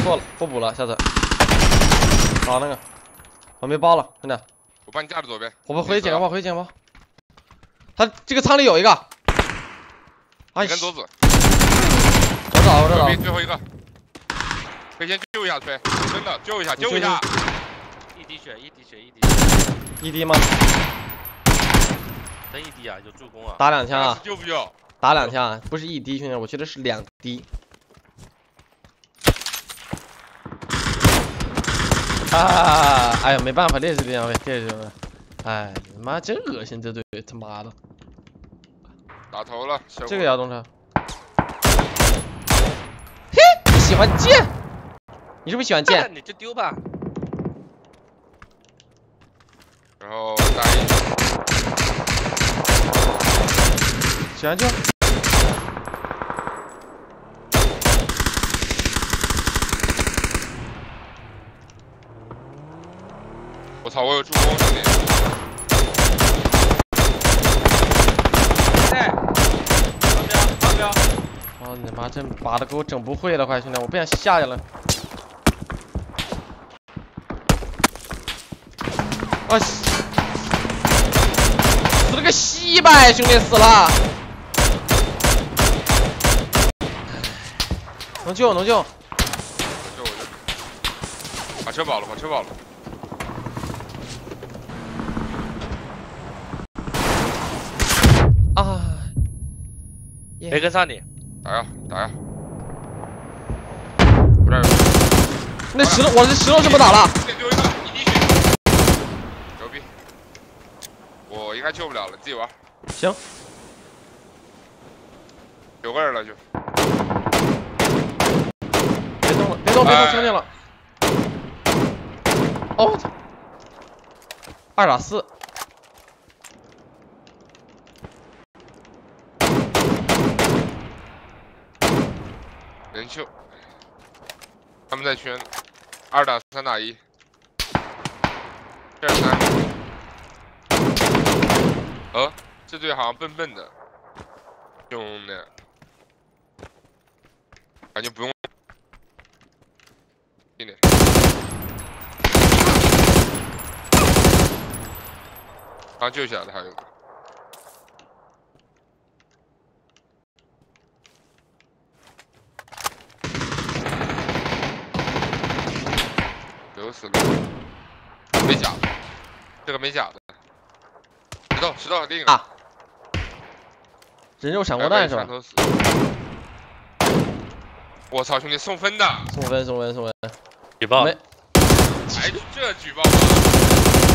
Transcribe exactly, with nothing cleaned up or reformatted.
错了，不补了，下次。好那个，我没包了，兄弟。 我帮你架着左边。 我们回去捡个包，回去捡个包。他这个仓里有一个。哎， 跟桌子。 我找，我找。 最后一个。可以先救一下，吹，真的救一下，救一下。 一滴血，一滴血，一滴血。 一滴吗？ 真一滴啊，有助攻啊。 打两枪啊。 救不救？ 打两枪，不是一滴，兄弟，我觉得是两滴。啊！哎呀，没办法，这是这样，这是。哎，妈，真恶心，这队，他妈的。 打头了， 这个摇动车。嘿，你喜欢剑？你是不是喜欢剑？ 你就丢吧。 然后大一。 喜欢就。 我操，我有助攻，兄弟。 对，发飙，发飙！ 哦，你妈真把的给我整不会了，快兄弟，我不想下去了。我、啊、死了个西拜，兄弟死了。能救能救。 救我救。把车保了，把车保了。 啊！ 没跟上你， 打呀打呀！不是， 那石头，我这石头是不打了？ 丢一个，一滴血，牛逼！我应该救不了了，自己玩。 行。 九个人了就。 别动了，别动，别动，听见了。哦，我操！二打四。 人秀，他们在圈，二打三打一，这是三。呃，这队好像笨笨的，兄弟，感觉不用。一点。刚救下来的还有个。流死了，没甲的，这个没甲的。石头，石头，另一个。 啊！人肉闪光弹是吧？ 我操，兄弟送分的！ 送分，送分，送分。 举报。 没。 还这举报吗？